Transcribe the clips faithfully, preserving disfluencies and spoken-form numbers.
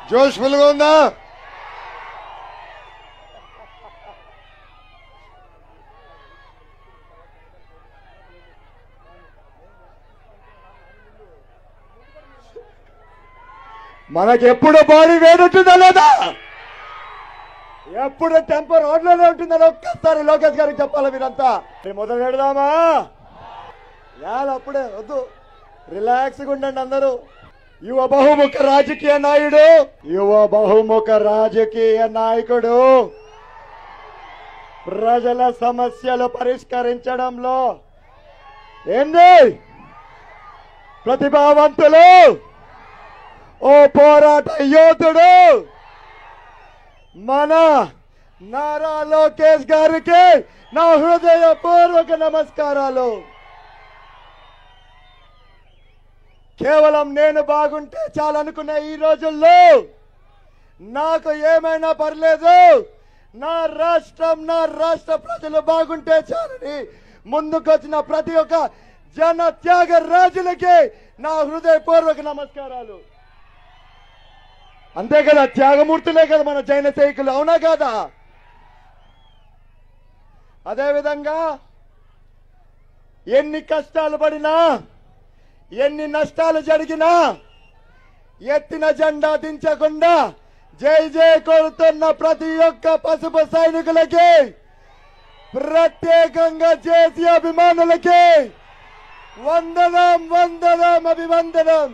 జోష్ఫుల్ గా ఉందా? మనకెప్పుడు బాడీ వేడుంటుందా లేదా? ఎప్పుడు టెంపర్ రోడ్లోనే ఉంటుందని ఒక్కసారి లోకేష్ గారికి చెప్పాలి. మీరంతా మొదలు పెడదామా? అప్పుడే వద్దు, రిలాక్స్ గా ఉండండి అందరూ. యువ బహుముఖ రాజకీయ నాయుడు, యువ బహుముఖ రాజకీయ నాయకుడు ప్రజల సమస్యలు పరిష్కరించడంలో ఏంది ప్రతిభావంతులు, ఓ పోరాట యోధుడు మన నారా లోకేష్ గారికి నా హృదయపూర్వక నమస్కారాలు. కేవలం నేను బాగుంటే చాలనుకున్న ఈ రోజుల్లో నాకు ఏమైనా పర్లేదు, నా రాష్ట్రం నా రాష్ట్ర ప్రజలు బాగుంటే చాలని ముందుకొచ్చిన ప్రతి ఒక్క జన త్యాగ రాజులకి నా హృదయపూర్వక నమస్కారాలు. అంతే కదా, త్యాగమూర్తులే కదా మన జైన సైనికులు, అవునా కాదా? అదేవిధంగా ఎన్ని కష్టాలు పడినా, ఎన్ని నష్టాలు జరిగినా ఎత్తిన జెండా దించకుండా జై జై కొడుతున్న ప్రతి ఒక్క పసుపు సైనికులకి, ప్రత్యేకంగా చేసి అభిమానులకి వందనం వందనం అభివందనం.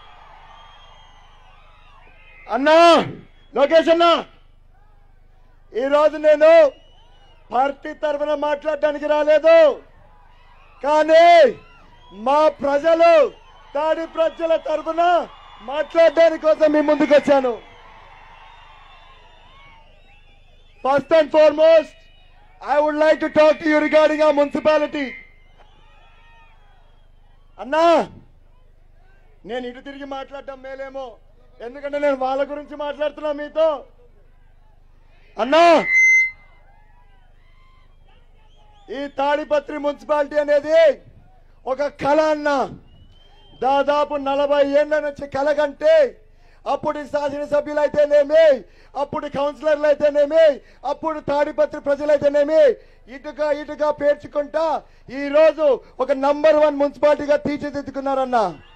అన్నా లోకేష్ అన్నా, ఈరోజు నేను పార్టీ తరఫున మాట్లాడడానికి రాలేదు, కానీ మా ప్రజలు తాడి ప్రజల తరఫున మాట్లాడడానికి కోసం మీ ముందుకు వచ్చాను. First and foremost I would like to talk to you regarding ఆ మున్సిపాలిటీ. అన్నా నేను ఇటు తిరిగి మాట్లాడటం మేలేమో, ఎందుకంటే నేను వాళ్ళ గురించి మాట్లాడుతున్నా మీతో. అన్నా ఈ తాడిపత్రి మున్సిపాలిటీ అనేది ఒక కళ అన్న. దాదాపు నలభై ఏళ్ల నుంచి కళ కంటే అప్పుడు శాసనసభ్యులు అయితేనేమి, అప్పుడు కౌన్సిలర్లు అయితేనేమి, అప్పుడు తాడిపత్రి ప్రజలైతేనేమి ఇటుగా ఇటుగా పేర్చుకుంటా ఈ రోజు ఒక నంబర్ వన్ మున్సిపాలిటీగా తీర్చిదిద్దుకున్నారన్న.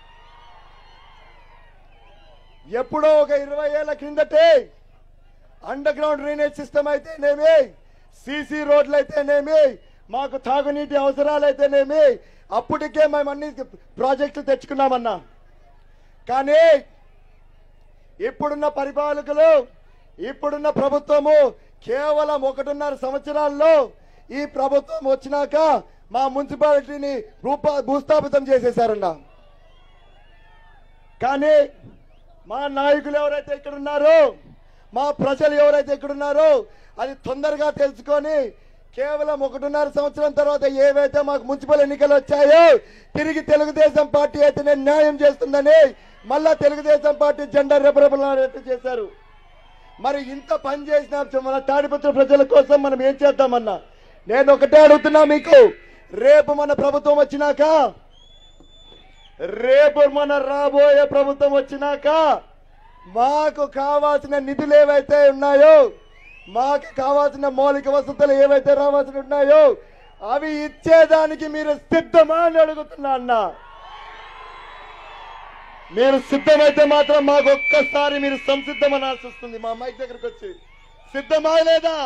ఎప్పుడో ఒక ఇరవై ఏళ్ల క్రిందటే అండర్ గ్రౌండ్ డ్రైనేజ్ సిస్టమ్ అయితేనేమి, సీసీ రోడ్లు అయితేనేమి, మాకు తాగునీటి అవసరాలు అయితేనేమి అప్పటికే మేము అన్ని ప్రాజెక్టులు తెచ్చుకున్నామన్నా. కానీ ఇప్పుడున్న పరిపాలకులు, ఇప్పుడున్న ప్రభుత్వము కేవలం ఒకటిన్నర సంవత్సరాల్లో ఈ ప్రభుత్వం వచ్చినాక మా మున్సిపాలిటీని రూపా భూస్థాపితం చేసేశారన్నా. కానీ మా నాయకులు ఎవరైతే ఇక్కడ ఉన్నారో, మా ప్రజలు ఎవరైతే ఇక్కడ ఉన్నారో అది తొందరగా తెలుసుకొని కేవలం ఒకటిన్నర సంవత్సరం తర్వాత ఏవైతే మాకు మున్సిపల్ ఎన్నికలు వచ్చాయో తిరిగి తెలుగుదేశం పార్టీ అయితేనే న్యాయం చేస్తుందని మళ్ళా తెలుగుదేశం పార్టీ జెండా రెపరెపలాడేట్టు చేశారు. మరి ఇంత పని చేసిన మన తాడిపత్రి ప్రజల కోసం మనం ఏం చేద్దామన్నా? నేను ఒకటే అడుగుతున్నా మీకు, రేపు మన ప్రభుత్వం వచ్చినాక, రేపు మన రాబోయే ప్రభుత్వం వచ్చినాక మాకు కావాల్సిన నిధులు ఏవైతే ఉన్నాయో, మాకు కావాల్సిన మౌలిక వసతులు ఏవైతే రావాల్సి ఉన్నాయో అవి ఇచ్చేదానికి మీరు సిద్ధమా అని అడుగుతున్నా అన్న. మీరు సిద్ధమైతే మాత్రం మాకు ఒక్కసారి మీరు సంసిద్ధమని ఆశిస్తుంది మా మైక్ దగ్గరకు వచ్చి, సిద్ధమా లేదా?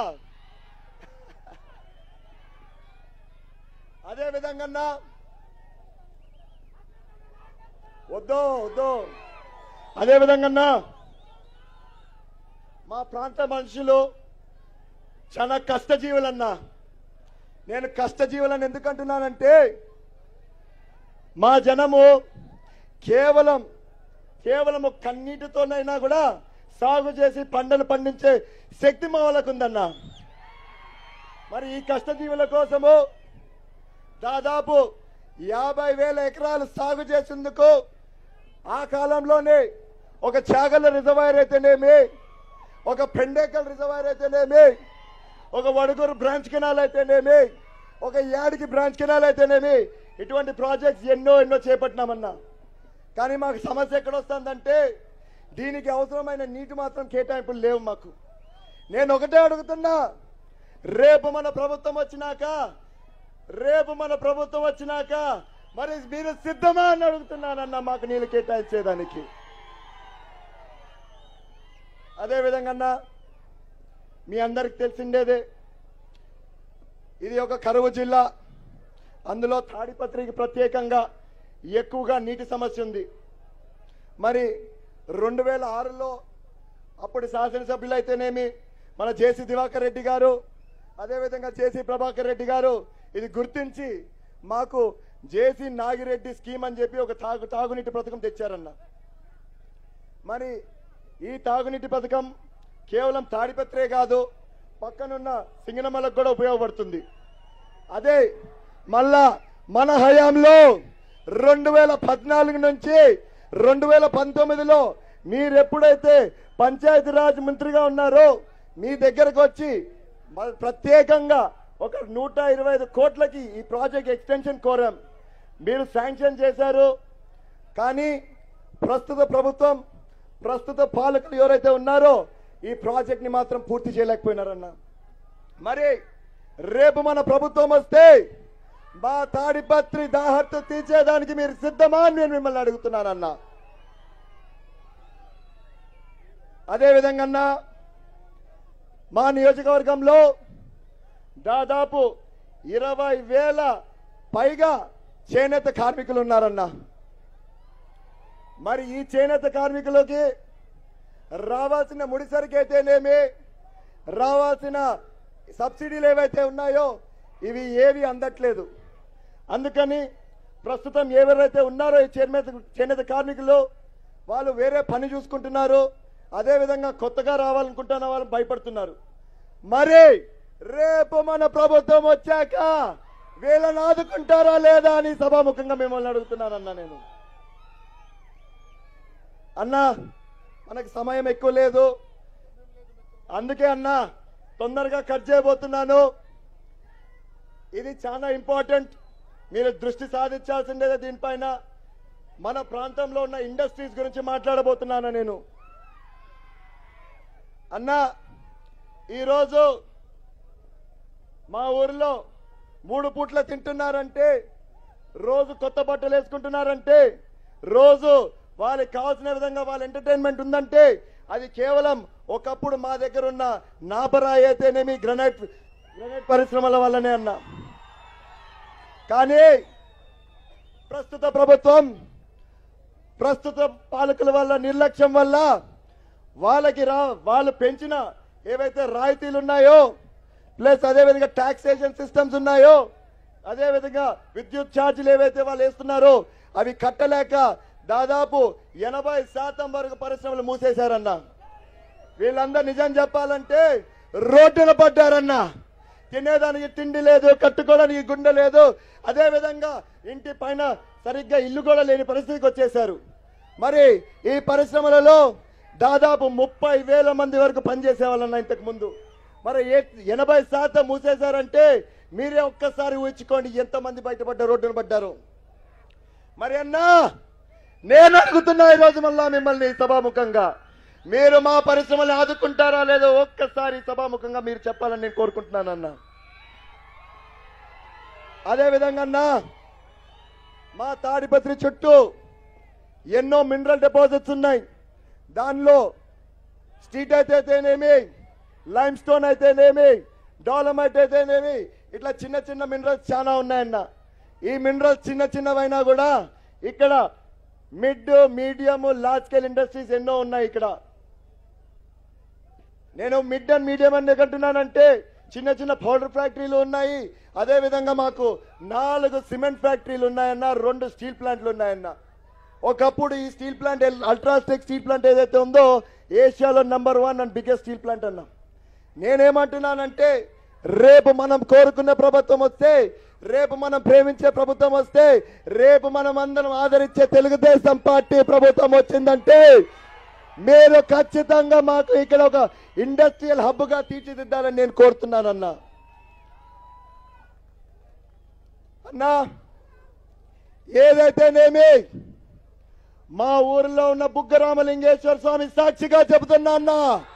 అదే విధంగా వద్దు వద్దు అదే విధంగా మా ప్రాంత మనుషులు చాలా కష్టజీవులన్నా. నేను కష్టజీవులని ఎందుకంటున్నానంటే మా జనము కేవలం కేవలం కన్నీటితోనైనా కూడా సాగు చేసి పంటలు పండించే శక్తి మా వాళ్ళకు ఉందన్నా. మరి ఈ కష్టజీవుల కోసము దాదాపు యాభై వేల ఎకరాలు సాగు చేసేందుకు ఆ కాలంలోనే ఒక చాగల రిజర్వాయర్ అయితేనేమి, ఒక పెండేకల్ రిజర్వాయర్ అయితేనేమి, ఒక వడుగురు బ్రాంచ్ కెనాల్ అయితేనేమి, ఒక యాడికి బ్రాంచ్ కెనాల్ అయితేనేమి, ఇటువంటి ప్రాజెక్ట్స్ ఎన్నో ఎన్నో చేపట్టినామన్నా. కానీ మాకు సమస్య ఎక్కడ వస్తుందంటే దీనికి అవసరమైన నీటి మాత్రం కేటాయింపులు లేవు మాకు. నేను ఒకటే అడుగుతున్నా, రేపు మన ప్రభుత్వం వచ్చినాక రేపు మన ప్రభుత్వం వచ్చినాక మరి మీరు సిద్ధమా అని అడుగుతున్నానన్నా మాకు నీళ్ళు కేటాయించేదానికి. అదేవిధంగా అన్నా మీ అందరికి తెలిసిండేదే, ఇది ఒక కరువు జిల్లా. అందులో తాడిపత్రికి ప్రత్యేకంగా ఎక్కువగా నీటి సమస్య ఉంది. మరి రెండు వేల ఆరులో అప్పుడు శాసనసభ్యులు అయితేనేమి మన జేసీ దివాకర్ రెడ్డి గారు, అదేవిధంగా జేసీ ప్రభాకర్ రెడ్డి గారు ఇది గుర్తించి మాకు జేసీ నాగిరెడ్డి స్కీమ్ అని చెప్పి ఒక తాగు తాగునీటి పథకం తెచ్చారన్న. మరి ఈ తాగునీటి పథకం కేవలం తాడిపత్రే కాదు, పక్కనున్న సింగనమలకు కూడా ఉపయోగపడుతుంది. అదే మళ్ళా మన హయాంలో రెండు వేల పద్నాలుగు నుంచి రెండు వేల పంతొమ్మిదిలో మీరు ఎప్పుడైతే పంచాయతీరాజ్ మంత్రిగా ఉన్నారో మీ దగ్గరకు వచ్చి ప్రత్యేకంగా ఒక నూట ఇరవై ఐదు కోట్లకి ఈ ప్రాజెక్ట్ ఎక్స్టెన్షన్ కోరాం. మీరు శాంక్షన్ చేశారు. కానీ ప్రస్తుత ప్రభుత్వం, ప్రస్తుత పాలకులు ఎవరైతే ఉన్నారో ఈ ప్రాజెక్ట్ ని మాత్రం పూర్తి చేయలేకపోయినారన్న. మరి రేపు మన ప్రభుత్వం వస్తే మా తాడిపత్రి దాహత్తు తీర్చేదానికి మీరు సిద్ధమా అని నేను మిమ్మల్ని అడుగుతున్నానన్నా. అదేవిధంగా అన్నా మా నియోజకవర్గంలో దాదాపు ఇరవై వేల పైగా చేనేత కార్మికులు ఉన్నారన్నా. మరి ఈ చేనేత కార్మికులకి రావాల్సిన ముడిసరికి అయితేనేమి, రావాల్సిన సబ్సిడీలు ఏవైతే ఉన్నాయో ఇవి ఏవి అందట్లేదు. అందుకని ప్రస్తుతం ఎవరైతే ఉన్నారో ఈ చేనేత చేనేత కార్మికులు వాళ్ళు వేరే పని చూసుకుంటున్నారు. అదేవిధంగా కొత్తగా రావాలనుకుంటున్న వాళ్ళు భయపడుతున్నారు. మరి రేపు మన ప్రభుత్వం వచ్చాక వీళ్ళని ఆదుకుంటారా లేదా అని సభాముఖంగా మిమ్మల్ని అడుగుతున్నానన్నా. నేను అన్నా మనకు సమయం ఎక్కువ లేదు, అందుకే అన్నా తొందరగా కట్ చేయబోతున్నాను. ఇది చాలా ఇంపార్టెంట్, మీరు దృష్టి సాధించాల్సిందే దీనిపైన. మన ప్రాంతంలో ఉన్న ఇండస్ట్రీస్ గురించి మాట్లాడబోతున్నాను నేను. అన్నా ఈరోజు మా ఊరిలో మూడు పూట్ల తింటున్నారంటే, రోజు కొత్త బట్టలు వేసుకుంటున్నారంటే, రోజు వాళ్ళకి కావాల్సిన విధంగా వాళ్ళ ఎంటర్టైన్మెంట్ ఉందంటే అది కేవలం ఒకప్పుడు మా దగ్గర ఉన్న నాపరాయి అయితేనేమి గ్రనైట్ గ్రనైట్ పరిశ్రమల వల్లనే అన్నా. కానీ ప్రస్తుత ప్రభుత్వం, ప్రస్తుత పాలకుల వల్ల నిర్లక్ష్యం వల్ల వాళ్ళకి రా వాళ్ళు పెంచిన ఏవైతే రాయితీలు ఉన్నాయో, ప్లస్ అదేవిధంగా టాక్సేషన్ సిస్టమ్స్ ఉన్నాయో, అదేవిధంగా విద్యుత్ ఛార్జీలు ఏవైతే వాళ్ళు వేస్తున్నారో అవి కట్టలేక దాదాపు ఎనభై శాతం వరకు పరిశ్రమలు మూసేశారన్నా. వీళ్ళందరూ నిజం చెప్పాలంటే రోడ్డున పడ్డారన్నా. తినేదానికి తిండి లేదు, కట్టుకోవడానికి గుండె లేదు, అదేవిధంగా ఇంటి పైన సరిగ్గా ఇల్లు కూడా లేని పరిస్థితికి వచ్చేశారు. మరి ఈ పరిశ్రమలలో దాదాపు ముప్పై వేల మంది వరకు పనిచేసే వాళ్ళన్నా ఇంతకు ముందు. మరి ఎనభై శాతం మూసేశారంటే మీరే ఒక్కసారి ఊహించుకోండి ఎంతమంది బయటపడ్డ రోడ్డున పడ్డారు. మరి అన్నా నేను అడుగుతున్నా ఈరోజు మళ్ళా మిమ్మల్ని సభాముఖంగా, మీరు మా పరిశ్రమలు ఆదుకుంటారా లేదో ఒక్కసారి సభాముఖంగా మీరు చెప్పాలని నేను కోరుకుంటున్నానన్నా. అదేవిధంగా అన్నా మా తాడిపత్రి చుట్టూ ఎన్నో మినరల్ డిపాజిట్స్ ఉన్నాయి. దానిలో స్ట్రీట్ అయితేనేమి, లైమ్ స్టోన్ అయితేనేమి, డాలమైట్ అయితేనేమి, ఇట్లా చిన్న చిన్న మినరల్స్ చాలా ఉన్నాయన్న. ఈ మినరల్స్ చిన్న చిన్నవైనా కూడా ఇక్కడ mid, medium, large scale industries ఎన్నో ఉన్నాయి ఇక్కడ. నేను మిడ్ అండ్ మీడియం అని అంటున్నానంటే చిన్న చిన్న పౌడర్ ఫ్యాక్టరీలు ఉన్నాయి, అదేవిధంగా మాకు నాలుగు సిమెంట్ ఫ్యాక్టరీలు ఉన్నాయన్న, రెండు స్టీల్ ప్లాంట్లు ఉన్నాయన్న. ఒకప్పుడు ఈ steel plant UltraTech steel plant ఏదైతే ఉందో ఏషియాలో number one and biggest steel plant అన్నా. నేనేమంటున్నానంటే రేపు మనం కోరుకున్న ప్రభుత్వం వస్తే, రేపు మనం ప్రేమించే ప్రభుత్వం వస్తే, రేపు మనం అందరం ఆదరించే తెలుగుదేశం పార్టీ ప్రభుత్వం వచ్చిందంటే మీరు ఖచ్చితంగా మాకు ఇక్కడ ఒక ఇండస్ట్రియల్ హబ్ గా తీర్చిదిద్దాలని నేను కోరుతున్నానన్నా. అన్నా ఏదైతేనేమి మా ఊరిలో ఉన్న బుగ్గరామలింగేశ్వర స్వామి సాక్షిగా చెబుతున్నా అన్న,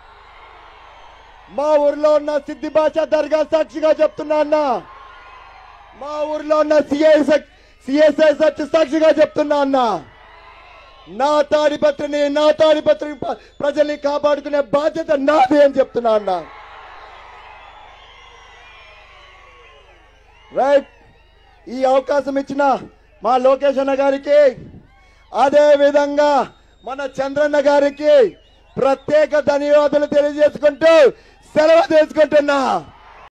మా ఊరిలో ఉన్న సిద్ధి భాష దర్గా సాక్షిగా చెప్తున్నా అన్న, మా ఊరిలో ఉన్న సిఎస్ఐ సిఎస్ఐ సచ్ సాక్షిగా చెప్తున్నా అన్న, నా తాడిపత్రిని నా తాడిపత్రి ప్రజల్ని కాపాడుకునే బాధ్యత నాది అని చెప్తున్నా అన్న. రైట్, ఈ అవకాశం ఇచ్చిన మా లోకేష్ అన్న గారికి, అదే విధంగా మన చంద్రన్న గారికి ప్రత్యేక ధన్యవాదాలు తెలియజేసుకుంటూ సెలవు తీసుకుంటున్నా.